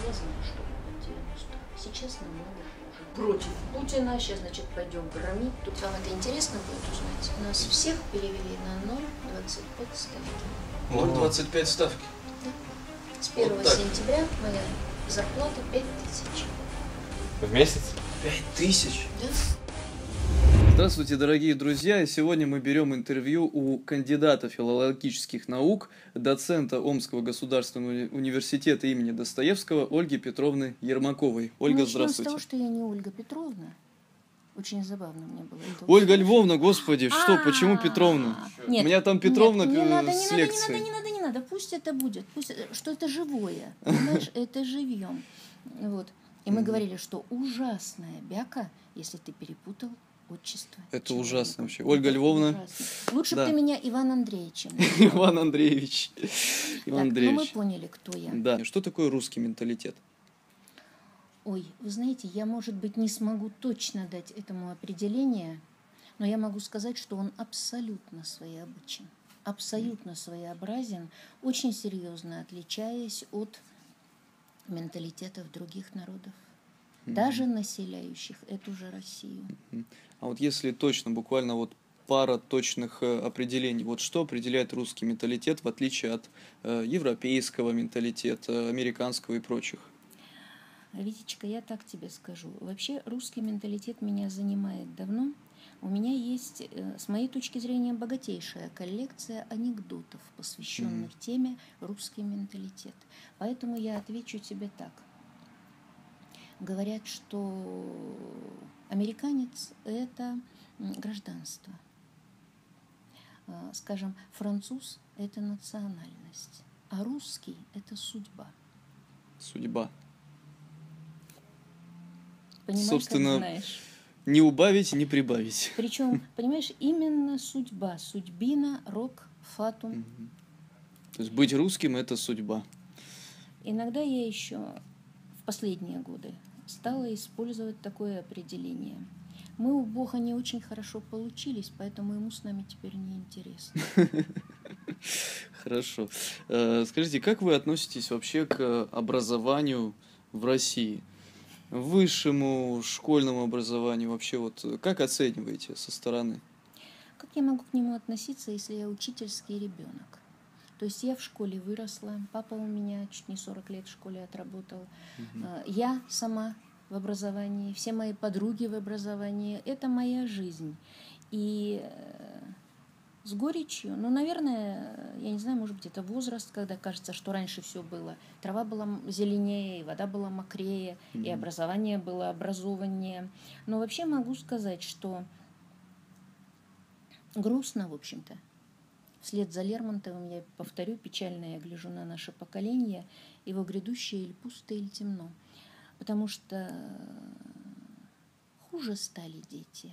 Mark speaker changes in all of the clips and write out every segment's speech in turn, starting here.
Speaker 1: рассказано, что было в 90-х. Сейчас намного хуже. Против Путина, сейчас, значит, пойдем громить. Тут вам это интересно будет узнать. Нас всех перевели на 0,25 ставки.
Speaker 2: 0,25 ставки?
Speaker 1: Да. С 1
Speaker 2: Вот
Speaker 1: сентября моя зарплата 5000.
Speaker 3: В месяц?
Speaker 2: 5000?
Speaker 1: Да.
Speaker 4: Здравствуйте, дорогие друзья! Сегодня мы берем интервью у кандидата филологических наук, доцента Омского государственного университета имени Достоевского Ольги Петровны Ермаковой. Ольга, здравствуйте.
Speaker 1: Начнем с того, что я не Ольга Петровна. Очень забавно мне было.
Speaker 4: Ольга Львовна, господи, что, почему Петровна?
Speaker 1: Нет,
Speaker 4: у меня там Петровна
Speaker 1: не надо,
Speaker 4: с лекции.
Speaker 1: Не надо, пусть это будет, пусть, что это живое, понимаешь, это живьем. Вот. И мы говорили, что ужасная бяка, если ты перепутал отчество.
Speaker 4: Это ужасно вообще. Ольга Львовна.
Speaker 1: Ужасно. Лучше бы ты меня Иван Андреевичем.
Speaker 4: Иван Андреевич.
Speaker 1: Ну мы поняли, кто я.
Speaker 4: Да. Что такое русский менталитет?
Speaker 1: Ой, вы знаете, я, может быть, не смогу точно дать этому определение, но я могу сказать, что он абсолютно своеобычен, абсолютно своеобразен, очень серьезно отличаясь от менталитетов других народов, даже населяющих эту же Россию.
Speaker 4: А вот если точно, буквально вот пара точных определений, вот что определяет русский менталитет в отличие от европейского менталитета, американского и прочих?
Speaker 1: Витечка, я так тебе скажу. Вообще русский менталитет меня занимает давно. У меня есть, с моей точки зрения, богатейшая коллекция анекдотов, посвященных теме русский менталитет. Поэтому я отвечу тебе так. Говорят, что американец – это гражданство. Скажем, француз – это национальность, а русский – это судьба.
Speaker 4: Судьба.
Speaker 1: Понимаешь,
Speaker 4: собственно,
Speaker 1: как знаешь.
Speaker 4: Не убавить, не прибавить.
Speaker 1: Причем, понимаешь, именно судьба, судьбина, рок, фатум.
Speaker 4: То есть быть русским – это судьба.
Speaker 1: Иногда я еще в последние годы стала использовать такое определение. Мы у Бога не очень хорошо получились, поэтому ему с нами теперь не интересно.
Speaker 4: Хорошо. Скажите, как вы относитесь вообще к образованию в России? Высшему школьному образованию вообще вот как оцениваете со стороны?
Speaker 1: Как я могу к нему относиться, если я учительский ребенок? То есть я в школе выросла, папа у меня чуть не 40 лет в школе отработал, я сама в образовании, все мои подруги в образовании, это моя жизнь. И с горечью, ну, наверное, я не знаю, может быть, это возраст, когда кажется, что раньше все было. Трава была зеленее, и вода была мокрее, и образование было образованнее. Но вообще могу сказать, что грустно, в общем-то. Вслед за Лермонтовым, я повторю, печально я гляжу на наше поколение, его грядущее или пусто, или темно. Потому что хуже стали дети,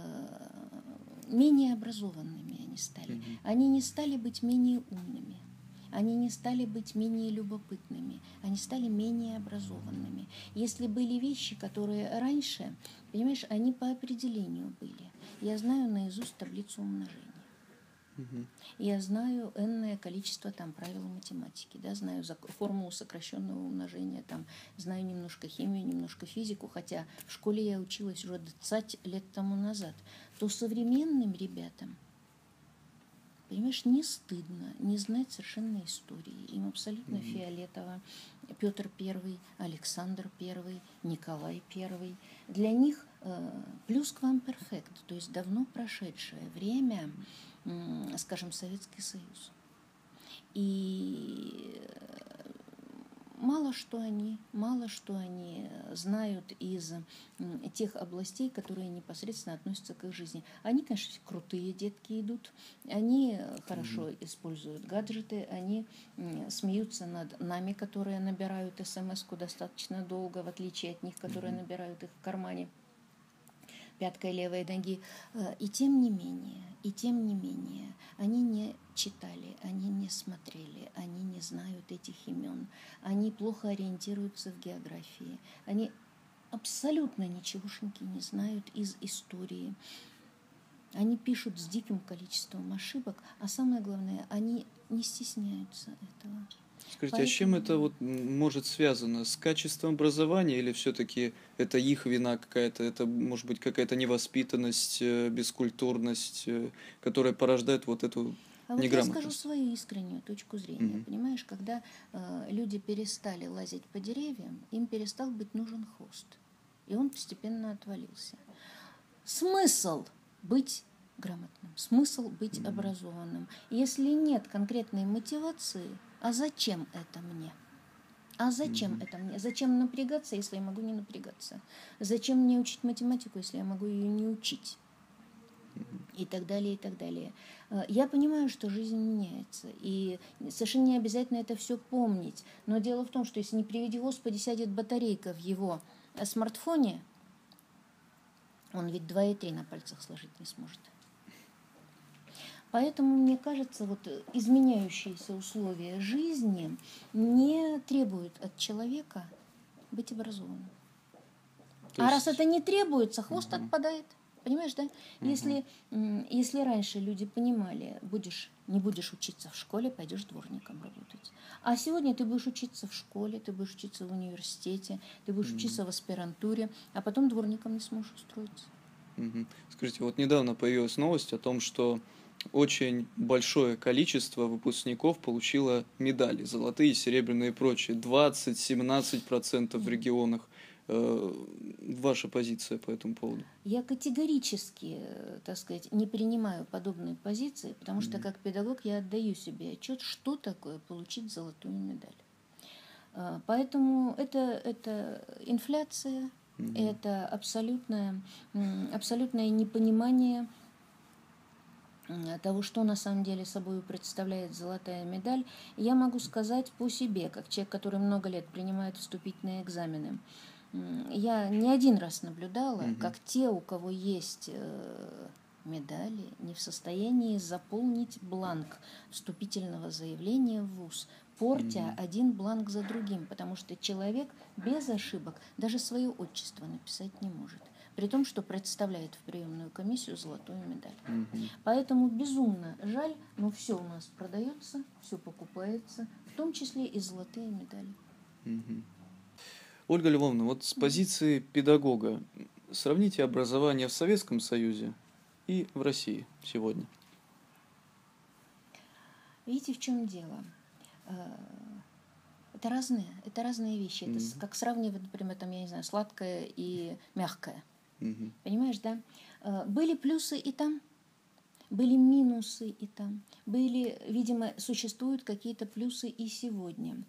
Speaker 1: менее образованными они стали. Они не стали быть менее умными, они не стали быть менее любопытными, они стали менее образованными. Если были вещи, которые раньше, понимаешь, они по определению были. Я знаю наизусть таблицу умножения. Я знаю энное количество там правил математики, да, знаю формулу сокращенного умножения, там, знаю немножко химию, немножко физику, хотя в школе я училась уже 20 лет тому назад. То современным ребятам, понимаешь, не стыдно не знать совершенно истории. Им абсолютно фиолетово Петр I, Александр I, Николай I. Для них плюсквамперфект, то есть давно прошедшее время, скажем, Советский Союз. И мало что они знают из тех областей, которые непосредственно относятся к их жизни. Они, конечно, крутые детки идут, они хорошо используют гаджеты, они смеются над нами, которые набирают смс-ку достаточно долго, в отличие от них, которые набирают их в кармане пяткой левой ноги. И тем не менее, они не читали, они не смотрели, они не знают этих имен, они плохо ориентируются в географии, они абсолютно ничегошеньки не знают из истории. Они пишут с диким количеством ошибок, а самое главное, они не стесняются этого.
Speaker 4: Скажите, а с чем это вот может связано? С качеством образования или все-таки это их вина какая-то? Это может быть какая-то невоспитанность, бескультурность, которая порождает вот эту
Speaker 1: А вот я скажу
Speaker 4: неграмотность?
Speaker 1: свою искреннюю точку зрения.
Speaker 4: Мгм.
Speaker 1: Понимаешь, когда люди перестали лазить по деревьям, им перестал быть нужен хвост. И он постепенно отвалился. Смысл быть грамотным, смысл быть образованным. Если нет конкретной мотивации, а зачем это мне? А зачем это мне? Зачем напрягаться, если я могу не напрягаться? Зачем мне учить математику, если я могу ее не учить? И так далее, и так далее. Я понимаю, что жизнь меняется, и совершенно не обязательно это все помнить. Но дело в том, что если не приведи Господи, сядет батарейка в его смартфоне, он ведь 2 и 3 на пальцах сложить не сможет. Поэтому, мне кажется, вот изменяющиеся условия жизни не требуют от человека быть образованным. А раз это не требуется, хвост отпадает. Понимаешь, да? Если раньше люди понимали, не будешь учиться в школе, пойдешь дворником работать. А сегодня ты будешь учиться в школе, ты будешь учиться в университете, ты будешь учиться в аспирантуре, а потом дворником не сможешь устроиться.
Speaker 4: Скажите, вот недавно появилась новость о том, что очень большое количество выпускников получило медали, золотые, серебряные и прочие, 20-17% в регионах. Ваша позиция по этому поводу?
Speaker 1: Я категорически, так сказать, не принимаю подобные позиции, потому что как педагог я отдаю себе отчет, что такое получить золотую медаль. Поэтому это инфляция, это абсолютное непонимание того, что на самом деле собой представляет золотая медаль. Я могу сказать по себе, как человек, который много лет принимает вступительные экзамены. Я не один раз наблюдала, как те, у кого есть медали, не в состоянии заполнить бланк вступительного заявления в ВУЗ, портя один бланк за другим, потому что человек без ошибок даже свое отчество написать не может, при том, что представляет в приемную комиссию золотую медаль. Поэтому безумно жаль, но все у нас продается, все покупается, в том числе и золотые медали.
Speaker 4: Ольга Львовна, вот с позиции педагога сравните образование в Советском Союзе и в России сегодня.
Speaker 1: Видите, в чем дело? Это разные вещи. Это как сравнивать, например, там, я не знаю, сладкое и мягкое. Понимаешь, да? Были плюсы и там, были минусы и там. Были, видимо, существуют какие-то плюсы и сегодня.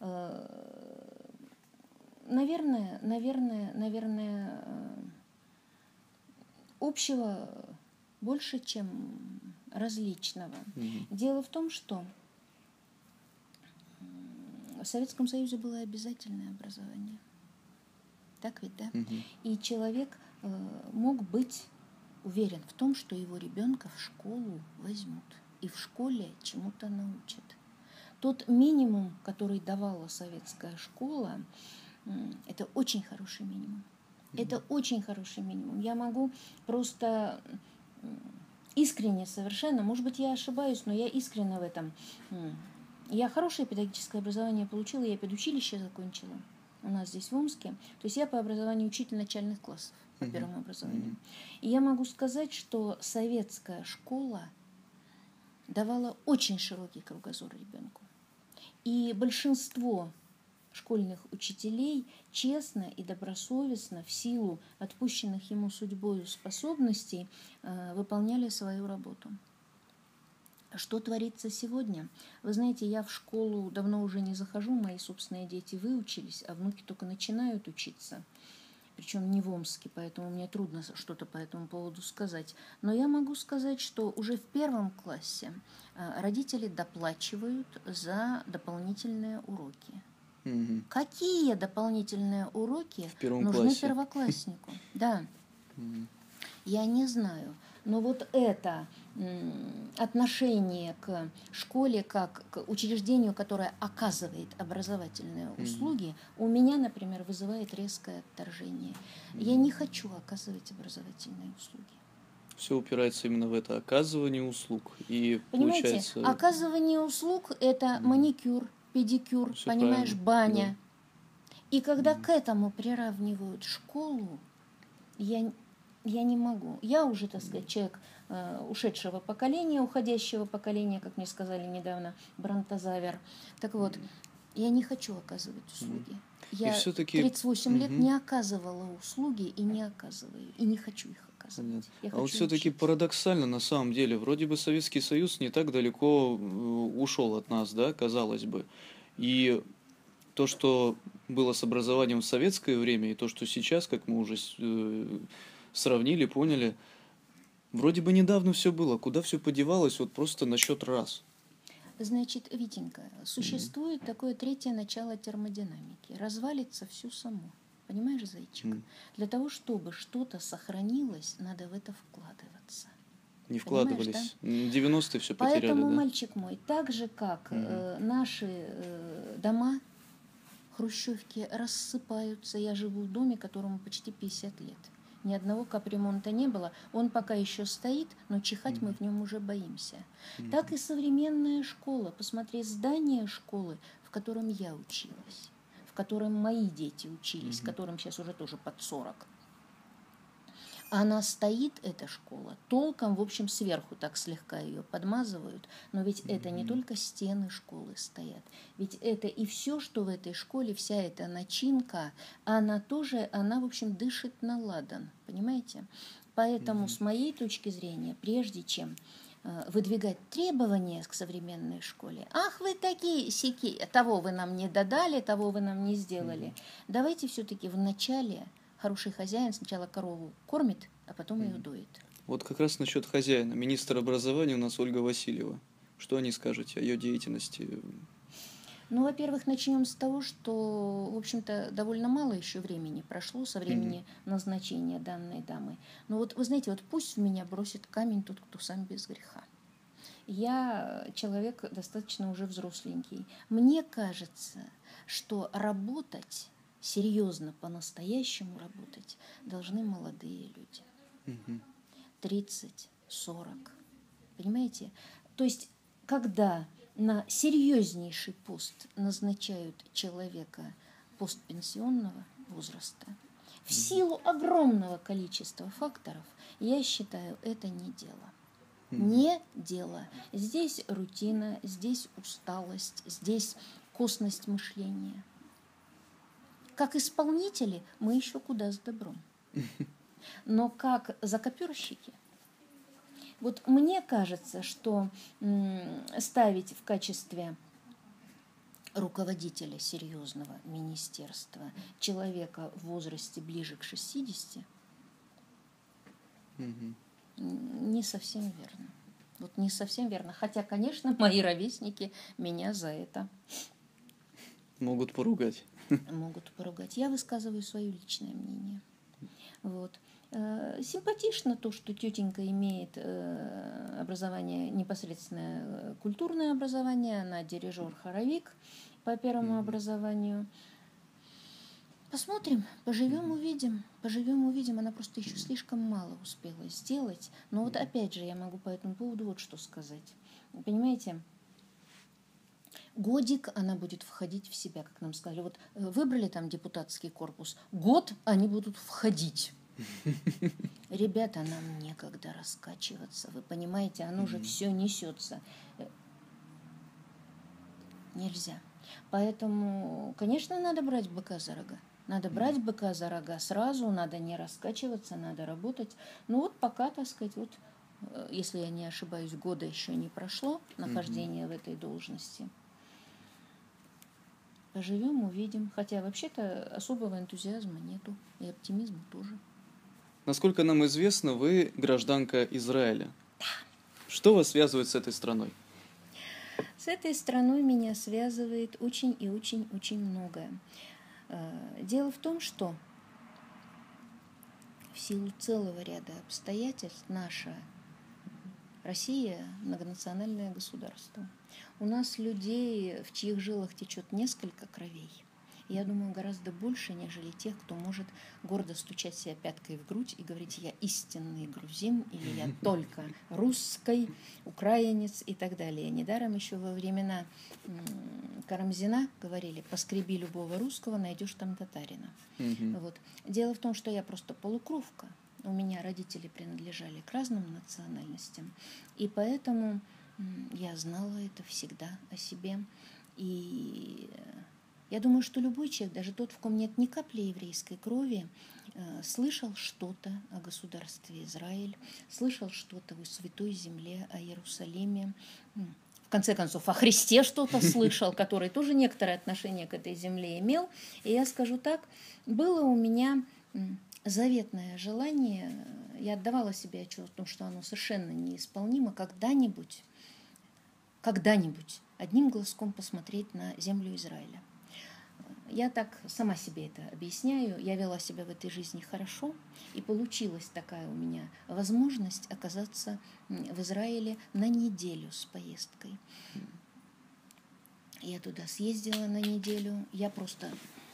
Speaker 1: Наверное, общего больше, чем различного. Дело в том, что в Советском Союзе было обязательное образование. Так ведь, да? И человек мог быть уверен в том, что его ребенка в школу возьмут и в школе чему-то научат. Тот минимум, который давала советская школа, это очень хороший минимум. Это очень хороший минимум. Я могу просто искренне совершенно, может быть, я ошибаюсь, но я искренне в этом. Я хорошее педагогическое образование получила, я педучилище закончила у нас здесь в Омске. То есть я по образованию учитель начальных классов, по первому образованию. И я могу сказать, что советская школа давала очень широкий кругозор ребенку. И большинство школьных учителей честно и добросовестно, в силу отпущенных ему судьбою способностей, выполняли свою работу. Что творится сегодня? Вы знаете, я в школу давно уже не захожу, мои собственные дети выучились, а внуки только начинают учиться. Причем не в Омске, поэтому мне трудно что-то по этому поводу сказать. Но я могу сказать, что уже в 1 классе родители доплачивают за дополнительные уроки. Какие дополнительные уроки нужны первокласснику? Да, я не знаю. Но вот это отношение к школе как к учреждению, которое оказывает образовательные услуги, у меня, например, вызывает резкое отторжение. Я не хочу оказывать образовательные услуги.
Speaker 4: Все упирается именно в это оказывание услуг. И
Speaker 1: понимаете,
Speaker 4: получается...
Speaker 1: оказывание услуг – это маникюр, педикюр,
Speaker 4: Всё
Speaker 1: понимаешь,
Speaker 4: правильно,
Speaker 1: баня. И когда
Speaker 4: Мгм.
Speaker 1: к этому приравнивают школу, я, я не могу. Я уже, так сказать, человек ушедшего поколения, уходящего поколения, как мне сказали недавно, бронтозавер. Так вот, я не хочу оказывать услуги.
Speaker 4: И
Speaker 1: Я
Speaker 4: все-таки,
Speaker 1: 38 лет не оказывала услуги и не оказываю, и не хочу их оказывать. Я
Speaker 4: а вот
Speaker 1: хочу
Speaker 4: все-таки
Speaker 1: учить.
Speaker 4: парадоксально на самом деле, вроде бы Советский Союз не так далеко ушел от нас, да, казалось бы. И то, что было с образованием в советское время, и то, что сейчас, как мы уже сравнили, поняли, вроде бы недавно все было, куда все подевалось, вот просто на счет раз.
Speaker 1: Значит, Витенька, существует такое третье начало термодинамики. Развалится все само. Понимаешь, зайчик? Для того, чтобы что-то сохранилось, надо в это вкладываться.
Speaker 4: Не
Speaker 1: Понимаешь,
Speaker 4: вкладывались. 90-е все потеряли,
Speaker 1: Поэтому,
Speaker 4: да?
Speaker 1: мальчик мой, так же, как наши дома, хрущевки рассыпаются. Я живу в доме, которому почти 50 лет. Ни одного капремонта не было. Он пока еще стоит, но чихать мы в нем уже боимся. Так и современная школа. Посмотри, здание школы, в котором я училась, в котором мои дети учились, которым сейчас уже тоже под 40. Она стоит, эта школа, толком, в общем, сверху так слегка ее подмазывают, но ведь это не только стены школы стоят, ведь это и все, что в этой школе, вся эта начинка, она тоже, она, в общем, дышит на ладан, понимаете? Поэтому, с моей точки зрения, прежде чем выдвигать требования к современной школе, ах, вы такие сяки, того вы нам не додали, того вы нам не сделали, давайте все-таки вначале... Хороший хозяин сначала корову кормит, а потом ее доит.
Speaker 4: Вот как раз насчет хозяина. Министр образования у нас Ольга Васильева. Что о ней скажете, о ее деятельности?
Speaker 1: Ну, во-первых, начнем с того, что, в общем-то, довольно мало еще времени прошло со времени назначения данной дамы. Но вот, вы знаете, вот пусть в меня бросит камень тот, кто сам без греха. Я человек достаточно уже взросленький. Мне кажется, что работать, серьезно, по-настоящему работать, должны молодые люди. 30, 40. Понимаете? То есть, когда на серьезнейший пост назначают человека постпенсионного возраста, в силу огромного количества факторов, я считаю, это не дело. Не дело. Здесь рутина, здесь усталость, здесь косность мышления. Как исполнители мы еще куда с добром. Но как закоперщики, вот мне кажется, что ставить в качестве руководителя серьезного министерства человека в возрасте ближе к 60 не совсем верно. Вот не совсем верно. Хотя, конечно, мои ровесники меня за это
Speaker 4: могут поругать.
Speaker 1: Могут поругать. Я высказываю свое личное мнение. Вот. Симпатично то, что тетенька имеет образование, непосредственное культурное образование, она дирижер-хоровик по первому образованию. Посмотрим, поживем, увидим. Поживем, увидим. Она просто еще слишком мало успела сделать. Но вот опять же я могу по этому поводу вот что сказать. Понимаете, годик она будет входить в себя, как нам сказали. Вот выбрали там депутатский корпус, год они будут входить. Ребята, нам некогда раскачиваться. Вы понимаете, оно же все несется. Нельзя. Поэтому, конечно, надо брать быка за рога. Надо брать быка за рога сразу, надо не раскачиваться, надо работать. Ну вот пока, так сказать, вот, если я не ошибаюсь, года еще не прошло нахождение в этой должности. Поживем, увидим. Хотя вообще-то особого энтузиазма нету. И оптимизма тоже.
Speaker 4: Насколько нам известно, вы гражданка Израиля.
Speaker 1: Да.
Speaker 4: Что вас связывает с этой страной?
Speaker 1: С этой страной меня связывает очень и очень-очень многое. Дело в том, что в силу целого ряда обстоятельств наша Россия – многонациональное государство. У нас людей, в чьих жилах течет несколько кровей. Я думаю, гораздо больше, нежели тех, кто может гордо стучать себя пяткой в грудь и говорить: я истинный грузин, или я только русский, украинец и так далее. Недаром еще во времена Карамзина говорили: поскреби любого русского, найдешь там татарина. Вот. Дело в том, что я просто полукровка. У меня родители принадлежали к разным национальностям, и поэтому я знала это всегда о себе. И я думаю, что любой человек, даже тот, в ком нет ни капли еврейской крови, слышал что-то о государстве Израиль, слышал что-то о Святой Земле, о Иерусалиме, в конце концов, о Христе что-то слышал, который тоже некоторое отношение к этой земле имел. И я скажу так, было у меня заветное желание, я отдавала себе отчет о том, что оно совершенно неисполнимо, когда-нибудь одним глазком посмотреть на землю Израиля. Я так сама себе это объясняю. Я вела себя в этой жизни хорошо, и получилась такая у меня возможность оказаться в Израиле на неделю с поездкой. Я туда съездила на неделю, я просто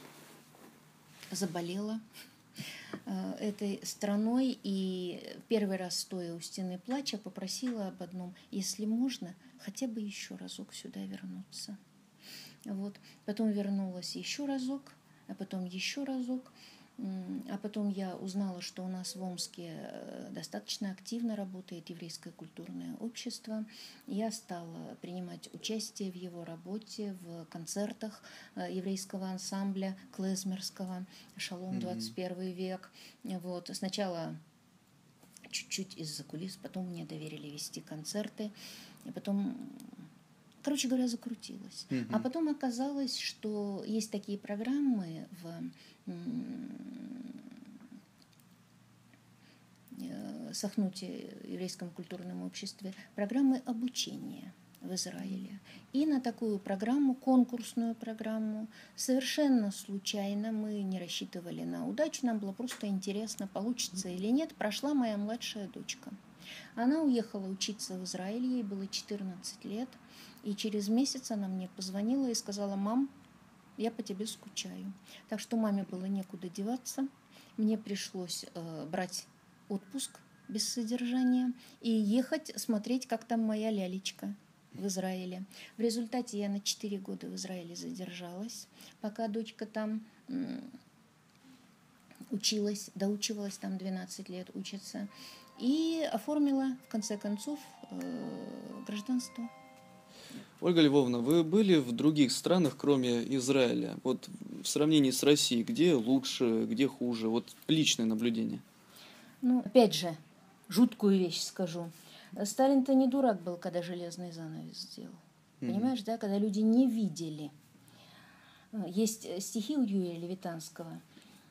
Speaker 1: заболела этой страной, и первый раз, стоя у стены плача, попросила об одном: если можно, хотя бы еще разок сюда вернуться. Вот. Потом вернулась еще разок, а потом еще разок. А потом я узнала, что у нас в Омске достаточно активно работает еврейское культурное общество. Я стала принимать участие в его работе, в концертах еврейского ансамбля клезмерского «Шалом, 21 век». Вот. Сначала чуть-чуть из-за кулис, потом мне доверили вести концерты, и потом... Короче говоря, закрутилась. А потом оказалось, что есть такие программы в Сахнуте, еврейском культурном обществе, программы обучения в Израиле. И на такую программу, конкурсную программу, совершенно случайно, мы не рассчитывали на удачу, нам было просто интересно, получится или нет, прошла моя младшая дочка. Она уехала учиться в Израиль, ей было 14 лет, и через месяц она мне позвонила и сказала: мам, я по тебе скучаю. Так что маме было некуда деваться, мне пришлось брать отпуск без содержания и ехать смотреть, как там моя лялечка в Израиле. В результате я на 4 года в Израиле задержалась, пока дочка там училась, доучивалась, там 12 лет учится, и оформила, в конце концов, гражданство.
Speaker 4: Ольга Львовна, вы были в других странах, кроме Израиля? Вот в сравнении с Россией, где лучше, где хуже? Вот личное наблюдение.
Speaker 1: Ну, опять же, жуткую вещь скажу. Сталин-то не дурак был, когда железный занавес сделал. Понимаешь, да? Когда люди не видели. Есть стихи у Юрия Левитанского.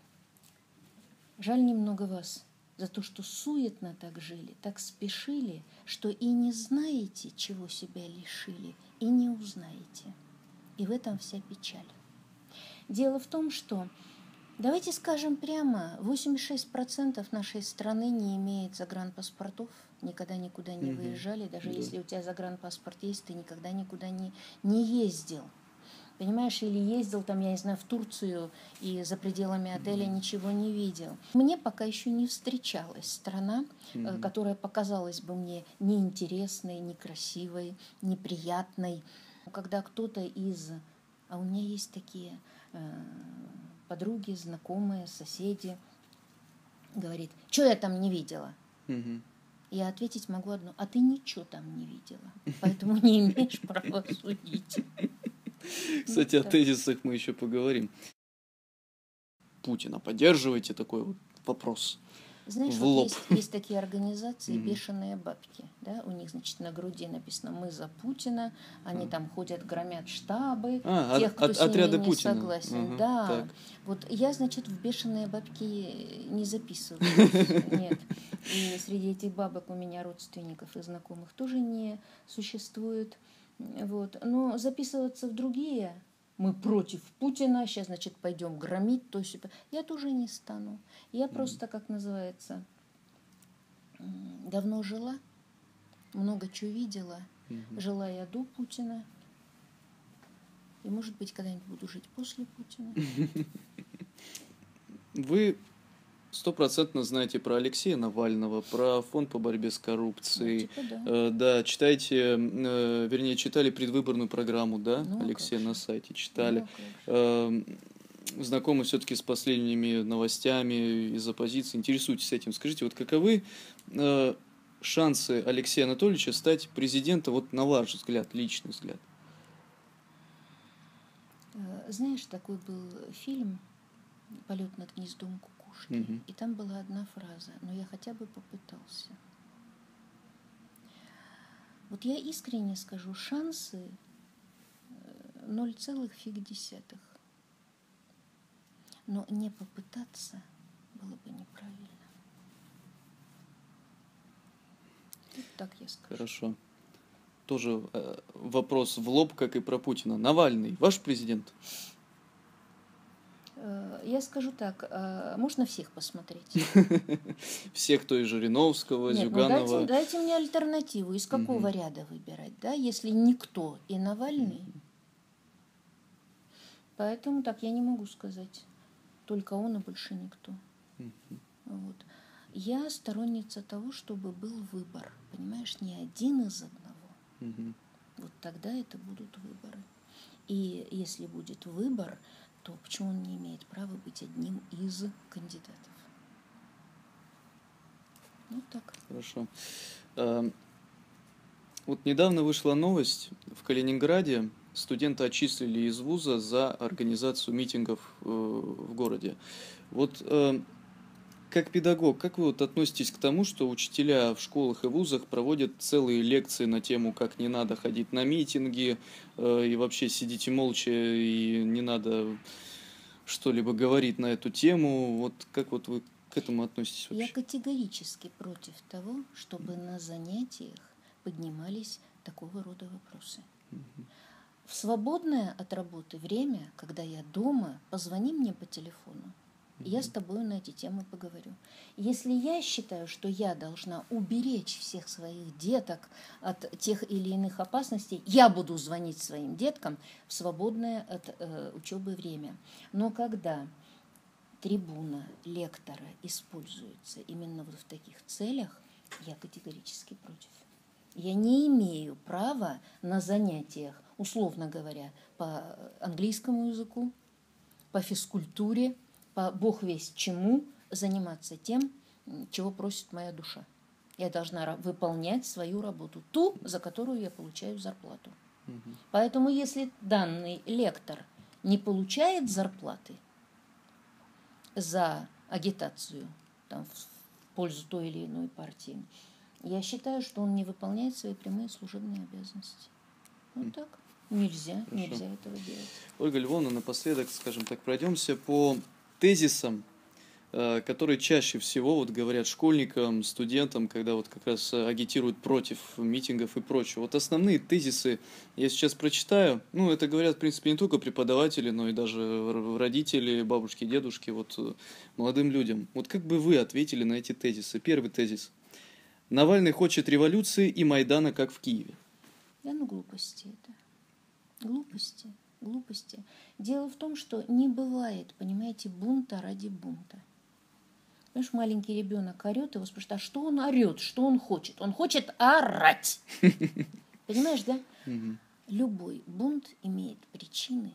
Speaker 1: «Жаль немного вас за то, что суетно так жили, так спешили, что и не знаете, чего себя лишили, и не узнаете». И в этом вся печаль. Дело в том, что, давайте скажем прямо, 86% нашей страны не имеет загранпаспортов, никогда никуда не выезжали. Даже если у тебя загранпаспорт есть, ты никогда никуда не ездил. Понимаешь, или ездил там, я не знаю, в Турцию и за пределами отеля ничего не видел. Мне пока еще не встречалась страна, которая показалась бы мне неинтересной, некрасивой, неприятной. Когда кто-то из... А у меня есть такие подруги, знакомые, соседи, говорит: что я там не видела? Я ответить могу одно: а ты ничего там не видела, поэтому не имеешь права судить.
Speaker 4: Кстати, о тезисах мы еще поговорим. Путина поддерживаете? Такой вот вопрос.
Speaker 1: Знаешь,
Speaker 4: в
Speaker 1: вот
Speaker 4: лоб.
Speaker 1: есть такие организации «Бешеные бабки». Да? У них, значит, на груди написано: «Мы за Путина». Они там ходят, громят штабы тех, кто с ними не согласен. Да.
Speaker 4: Так.
Speaker 1: Вот я, значит, в «Бешеные бабки» не записываюсь. Нет. И среди этих бабок у меня родственников и знакомых тоже не существует. Вот. Но записываться в другие: мы против Путина, сейчас, значит, пойдем громить, то есть я тоже не стану. Я просто, как называется, давно жила, много чего видела. Жила я до Путина, И, может быть, когда-нибудь буду жить после Путина.
Speaker 4: Вы 100% знаете про Алексея Навального, про фонд по борьбе с
Speaker 1: Ну,
Speaker 4: коррупцией.
Speaker 1: типа да.
Speaker 4: Да, читаете, вернее, читали предвыборную программу, да,
Speaker 1: Ну, а как
Speaker 4: Алексея на
Speaker 1: же.
Speaker 4: сайте,
Speaker 1: Ну,
Speaker 4: читали.
Speaker 1: а как же.
Speaker 4: Э, Знакомы все-таки с последними новостями из оппозиции, интересуетесь этим. Скажите, вот каковы шансы Алексея Анатольевича стать президентом, вот на ваш взгляд, личный взгляд?
Speaker 1: Знаешь, такой был фильм «Полет над гнездом кукушки»,
Speaker 4: Мгм.
Speaker 1: и там была одна фраза: «Но я хотя бы попытался». Вот я искренне скажу, шансы 0,0. Но не попытаться было бы неправильно. Вот так я скажу.
Speaker 4: Хорошо. Тоже вопрос в лоб, как и про Путина. Навальный, ваш президент?
Speaker 1: Я скажу так, можно всех посмотреть?
Speaker 4: Всех, кто и Жириновского,
Speaker 1: Нет, ну
Speaker 4: Зюганова.
Speaker 1: дайте мне альтернативу. Из какого ряда выбирать, да, если никто и Навальный? Поэтому так я не могу сказать. Только он и больше никто. Вот. Я сторонница того, чтобы был выбор. Понимаешь, не один из одного. Вот тогда это будут выборы. И если будет выбор, то почему он не имеет права быть одним из кандидатов? Вот так.
Speaker 4: Хорошо. Вот недавно вышла новость. В Калининграде студента отчислили из вуза за организацию митингов в городе. Вот как педагог, как вы вот относитесь к тому, что учителя в школах и вузах проводят целые лекции на тему, как не надо ходить на митинги, и вообще сидите молча, и не надо что-либо говорить на эту тему? Вот как вот вы к этому относитесь
Speaker 1: Я
Speaker 4: вообще?
Speaker 1: категорически против того, чтобы на занятиях поднимались такого рода вопросы. В свободное от работы время, когда я дома, позвони мне по телефону, и я с тобой на эти темы поговорю. Если я считаю, что я должна уберечь всех своих деток от тех или иных опасностей, я буду звонить своим деткам в свободное от учебы время. Но когда трибуна лектора используется именно вот в таких целях, я категорически против. Я не имею права на занятиях, условно говоря, по английскому языку, по физкультуре, по бог весть чему, заниматься тем, чего просит моя душа. Я должна выполнять свою работу, ту, за которую я получаю зарплату. Поэтому если данный лектор не получает зарплаты за агитацию там, в пользу той или иной партии, я считаю, что он не выполняет свои прямые служебные обязанности. Вот так. Нельзя этого делать.
Speaker 4: Ольга Львовна, напоследок, скажем так, пройдемся по тезисам, которые чаще всего вот говорят школьникам, студентам, когда вот как раз агитируют против митингов и прочего. Вот основные тезисы я сейчас прочитаю. Ну, это говорят, в принципе, не только преподаватели, но и даже родители, бабушки, дедушки, вот молодым людям. Вот как бы вы ответили на эти тезисы? Первый тезис. Навальный хочет революции и Майдана, как в Киеве.
Speaker 1: Да, ну глупости это. Глупости. Дело в том, что не бывает, понимаете, бунта ради бунта. Знаешь, маленький ребенок орет, его спрашивают, а что он орет, что он хочет? Он хочет орать. Понимаешь, да? Любой бунт имеет причины.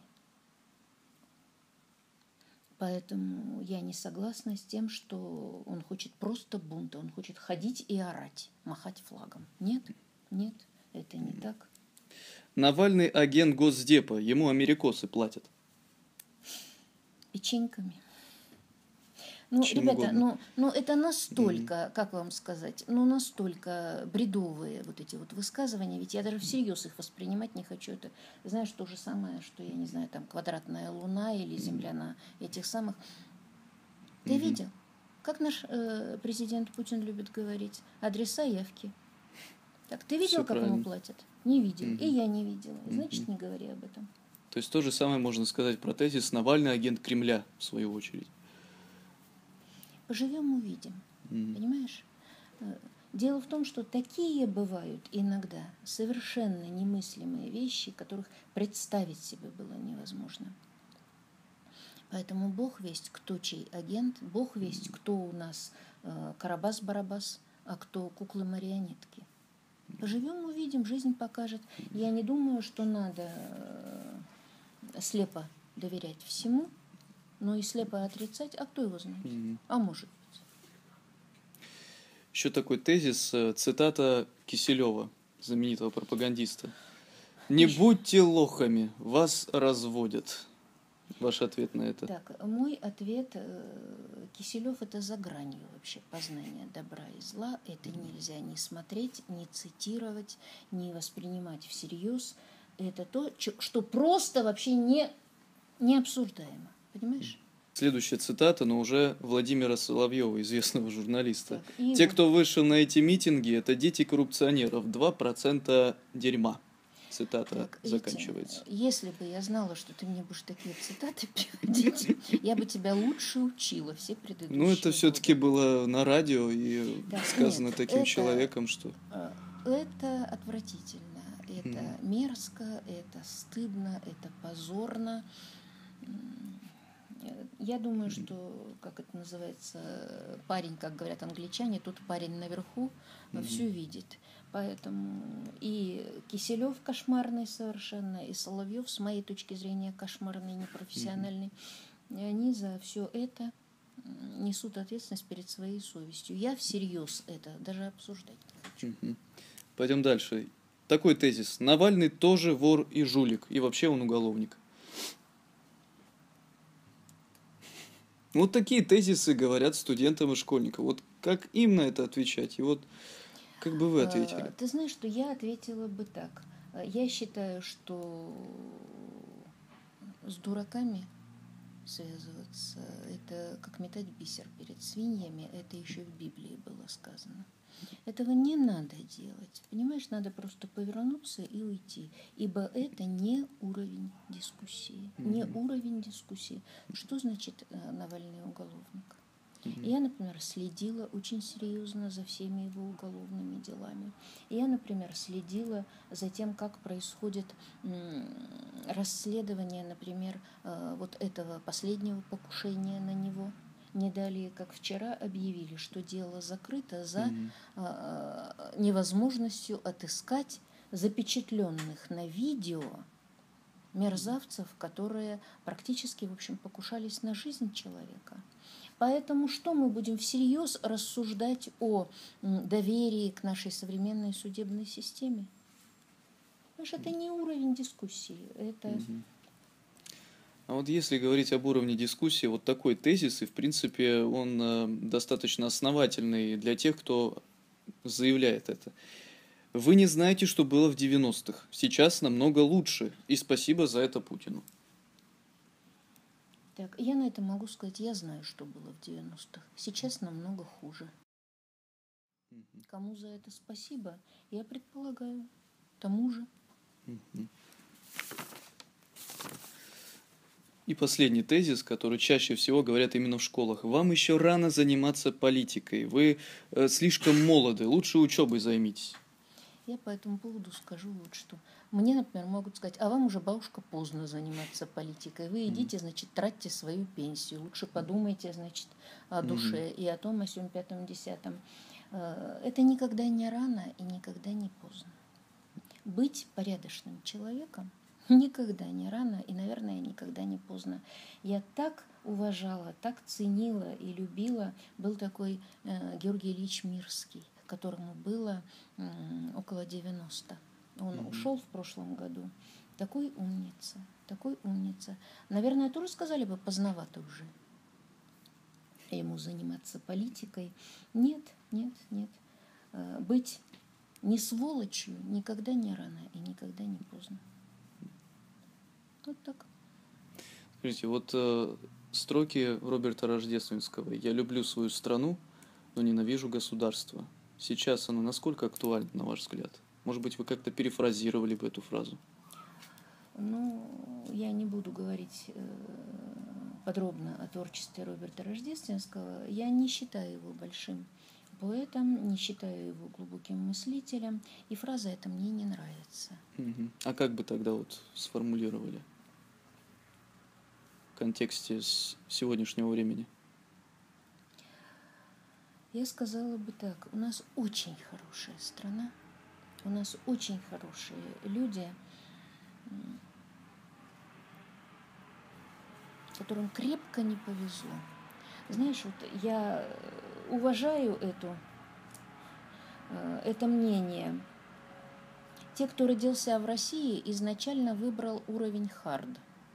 Speaker 1: Поэтому я не согласна с тем, что он хочет просто бунта, он хочет ходить и орать, махать флагом. Нет, это не так.
Speaker 4: Навальный агент Госдепа, ему америкосы платят.
Speaker 1: Печеньками. Ну,
Speaker 4: Чем
Speaker 1: ребята,
Speaker 4: угодно.
Speaker 1: это настолько, как вам сказать, настолько бредовые вот эти вот высказывания, ведь я даже всерьез их воспринимать не хочу. Это, знаешь, то же самое, что, я не знаю, там, квадратная луна или земля на этих самых. Ты видел, как наш президент Путин любит говорить? Адреса явки. Так, ты видел,
Speaker 4: Всё
Speaker 1: как
Speaker 4: правильно.
Speaker 1: ему платят? Не видел. И я не видела. Значит, не говори об этом.
Speaker 4: То есть то же самое можно сказать про тезис «Навальный агент Кремля», в свою очередь.
Speaker 1: Поживем, увидим. Понимаешь? Дело в том, что такие бывают иногда совершенно немыслимые вещи, которых представить себе было невозможно. Поэтому Бог весть, кто чей агент, Бог весть, кто у нас Карабас-Барабас, а кто куклы-марионетки. Поживем, увидим, жизнь покажет. Я не думаю, что надо слепо доверять всему, но и слепо отрицать, а кто его знает? А может быть.
Speaker 4: Еще такой тезис, цитата Киселева, знаменитого пропагандиста. «Не будьте лохами, вас разводят». Ваш ответ на это?
Speaker 1: Так, мой ответ, Киселев это за гранью вообще познания добра и зла. Это нельзя ни смотреть, ни цитировать, ни воспринимать всерьез. Это то, что просто вообще не обсуждаемо. Понимаешь?
Speaker 4: Следующая цитата, но уже Владимира Соловьева, известного журналиста.
Speaker 1: Так,
Speaker 4: «Те, кто вышел на эти митинги, это дети коррупционеров, 2% дерьма». Цитата
Speaker 1: так,
Speaker 4: заканчивается.
Speaker 1: Если бы я знала, что ты мне будешь такие цитаты приводить, я бы тебя лучше учила все предыдущие.
Speaker 4: Ну, это все-таки было на радио и
Speaker 1: так,
Speaker 4: сказано
Speaker 1: нет,
Speaker 4: таким человеком, что...
Speaker 1: Это отвратительно, это мерзко, это стыдно, это позорно. Я думаю, что, как это называется, парень, как говорят англичане, тут парень наверху все видит. Поэтому и Киселев кошмарный совершенно, и Соловьев, с моей точки зрения, кошмарный, непрофессиональный. И они за все это несут ответственность перед своей совестью. Я всерьез это даже обсуждать не хочу.
Speaker 4: Пойдем дальше. Такой тезис. Навальный тоже вор и жулик, и вообще он уголовник. Вот такие тезисы говорят студентам и школьникам. Вот как им на это отвечать? И вот как бы вы ответили?
Speaker 1: Ты знаешь, что я ответила бы так. Я считаю, что с дураками связываться, это как метать бисер перед свиньями, это еще в Библии было сказано. Этого не надо делать. Понимаешь, надо просто повернуться и уйти. Ибо это не уровень дискуссии. Не уровень дискуссии. Что значит Навальный уголовник? Я, например, следила очень серьезно за всеми его уголовными делами. Я, например, следила за тем, как происходит расследование, например, вот этого последнего покушения на него. Не далее, как вчера, объявили, что дело закрыто за невозможностью отыскать запечатленных на видео мерзавцев, которые практически, в общем, покушались на жизнь человека. Поэтому что мы будем всерьез рассуждать о доверии к нашей современной судебной системе? Потому что это не уровень дискуссии. Это...
Speaker 4: А вот если говорить об уровне дискуссии, вот такой тезис, и в принципе он достаточно основательный для тех, кто заявляет это. Вы не знаете, что было в 90-х. Сейчас намного лучше. И спасибо за это Путину.
Speaker 1: Так, я на это могу сказать, я знаю, что было в 90-х. Сейчас намного хуже. Кому за это спасибо, я предполагаю, тому же.
Speaker 4: И последний тезис, который чаще всего говорят именно в школах. Вам еще рано заниматься политикой. Вы слишком молоды. Лучше учебой займитесь.
Speaker 1: Я по этому поводу скажу вот что. Мне, например, могут сказать, а вам уже, бабушка, поздно заниматься политикой. Вы идите, значит, тратьте свою пенсию. Лучше подумайте, значит, о душе и о том, о сём, пятом, десятом. Это никогда не рано и никогда не поздно. Быть порядочным человеком никогда не рано и, наверное, никогда не поздно. Я так уважала, так ценила и любила. Был такой Георгий Ильич Мирский, которому было около 90. Он ушел в прошлом году. Такой умница, такой умница. Наверное, тоже сказали бы, поздновато уже ему заниматься политикой. Нет, нет, нет. Быть не сволочью никогда не рано и никогда не поздно. Вот так.
Speaker 4: Скажите, вот строки Роберта Рождественского «Я люблю свою страну, но ненавижу государство». Сейчас оно насколько актуально, на ваш взгляд? Может быть, вы как-то перефразировали бы эту фразу?
Speaker 1: Ну, я не буду говорить подробно о творчестве Роберта Рождественского. Я не считаю его большим поэтом, не считаю его глубоким мыслителем, и фраза эта мне не нравится.
Speaker 4: А как бы тогда вот сформулировали в контексте сегодняшнего времени?
Speaker 1: Я сказала бы так, у нас очень хорошая страна, у нас очень хорошие люди, которым крепко не повезло. Знаешь, вот я уважаю это мнение. Те, кто родился в России, изначально выбрал уровень хард.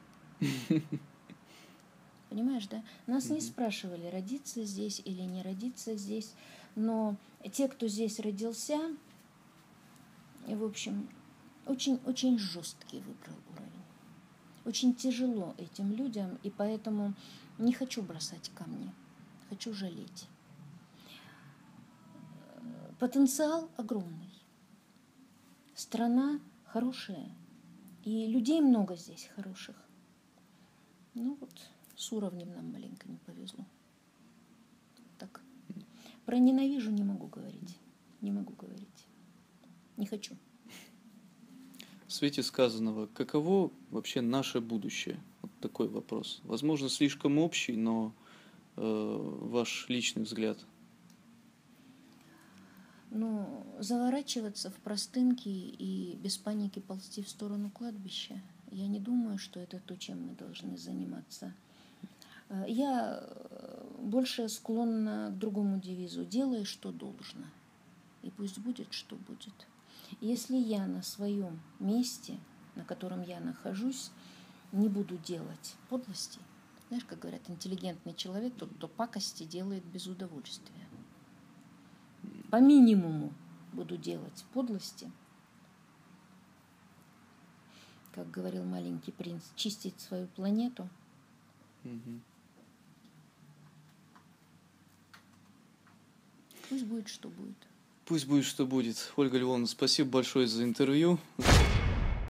Speaker 1: Понимаешь, да? Нас не спрашивали, родиться здесь или не родиться здесь, но те, кто здесь родился, в общем, очень жесткий выбрал уровень. Очень тяжело этим людям, и поэтому не хочу бросать камни, хочу жалеть. Потенциал огромный. Страна хорошая, и людей много здесь хороших. Ну вот, с уровнем нам маленько не повезло. Так. Про ненавижу не могу говорить. Не могу говорить. Не хочу.
Speaker 4: В свете сказанного, каково вообще наше будущее? Вот такой вопрос. Возможно, слишком общий, но ваш личный взгляд.
Speaker 1: Ну, заворачиваться в простынки и без паники ползти в сторону кладбища, я не думаю, что это то, чем мы должны заниматься. Я больше склонна к другому девизу: делай, что должно, и пусть будет, что будет. Если я на своем месте, на котором я нахожусь, не буду делать подлости, знаешь, как говорят, интеллигентный человек, тот, кто пакости делает без удовольствия. По минимуму буду делать подлости, как говорил маленький принц, чистить свою планету. Пусть будет, что будет.
Speaker 4: Пусть будет, что будет. Ольга Львовна, спасибо большое за интервью.